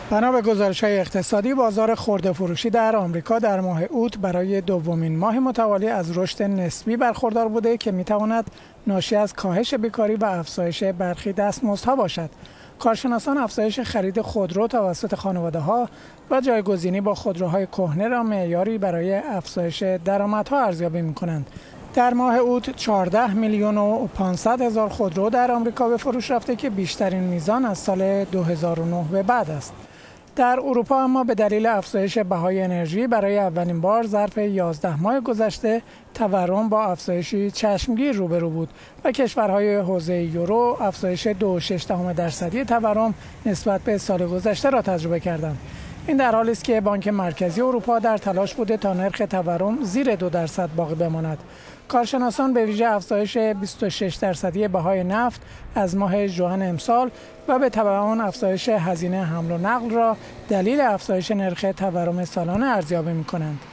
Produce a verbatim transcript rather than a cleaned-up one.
بنا به گزارش‌های اقتصادی، بازار خرده فروشی در آمریکا در ماه اوت برای دومین ماه متوالی از رشد نسبی برخوردار بوده که می‌تواند ناشی از کاهش بیکاری و افزایش برخی دستمزدها باشد. کارشناسان افزایش خرید خودرو توسط خانواده‌ها و جایگزینی با خودروهای کهنه را معیاری برای افزایش درآمدها ارزیابی می‌کنند. در ماه اوت چهارده میلیون و پانصد هزار خودرو در آمریکا به فروش رفته که بیشترین میزان از سال دو هزار و نه به بعد است. در اروپا اما به دلیل افزایش بهای انرژی برای اولین بار ظرف یازده ماه گذشته تورم با افزایشی چشمگیر روبرو بود و کشورهای حوزه یورو افزایش دو و شش دهم درصدی تورم نسبت به سال گذشته را تجربه کردند. این در حالی است که بانک مرکزی اروپا در تلاش بوده تا نرخ تورم زیر دو درصد باقی بماند. کارشناسان به ویژه افزایش بیست و شش درصدی بهای نفت از ماه ژوئن امسال و به تبع آن افزایش هزینه حمل و نقل را دلیل افزایش نرخ تورم سالانه ارزیابی می‌کنند.